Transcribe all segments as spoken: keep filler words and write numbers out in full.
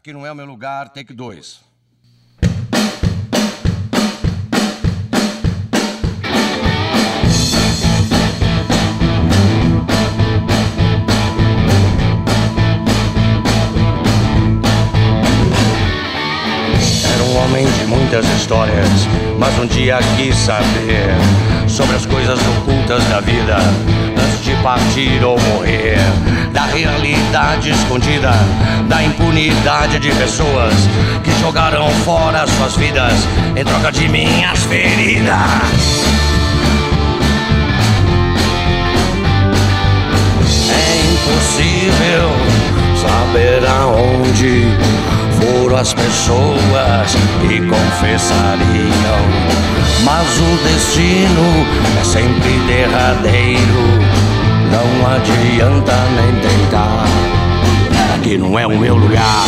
Aqui não é o meu lugar, take dois. Era um homem de muitas histórias, mas um dia quis saber sobre as coisas ocultas da vida, antes de partir ou morrer, da realidade escondida, da impunidade de pessoas que jogaram fora suas vidas em troca de minhas feridas. É impossível saber aonde foram as pessoas que confessariam, mas o destino é sempre derradeiro. Não adianta nem tentar, aqui não é o meu lugar.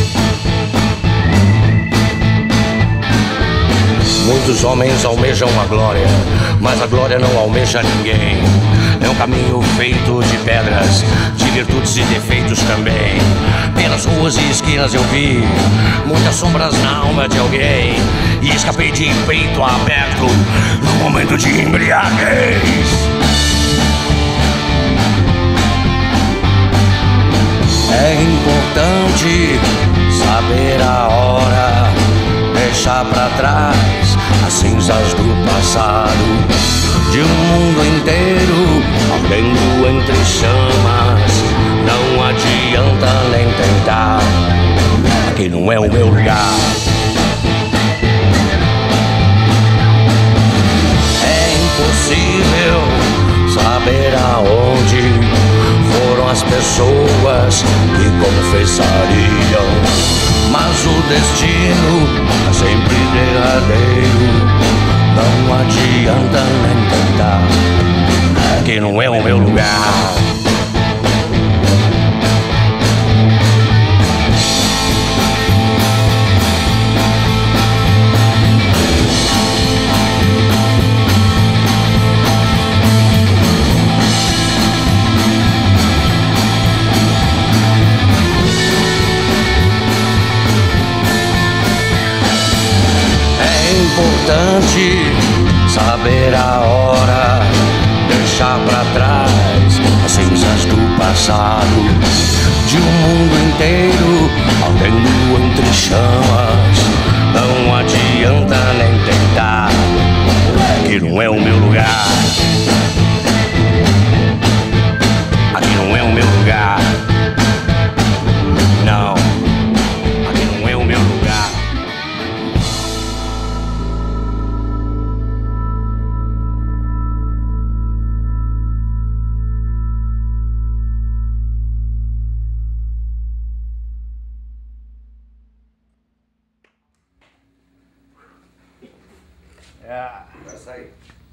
Muitos homens almejam a glória, mas a glória não almeja ninguém. É um caminho feito de pedras, de virtudes e defeitos também. Pelas ruas e esquinas eu vi muitas sombras na alma de alguém, e escapei de peito aberto num momento de embriaguez. É importante saber a hora, deixar pra trás as cinzas do passado, de um mundo inteiro ardendo entre chamas. Não adianta nem tentar, aqui não é o meu lugar. É impossível saber aonde foram as pessoas que confessariam, mas o destino é sempre derradeiro. Não adianta nem tentar, aqui não é o meu lugar. É importante saber a hora, deixar pra trás as cinzas do passado, de um mundo inteiro ardendo entre chamas. Não adianta nem tentar, aqui não é o meu lugar. Aqui não é o meu lugar. Não, aqui não é o meu lugar. É, vai sair.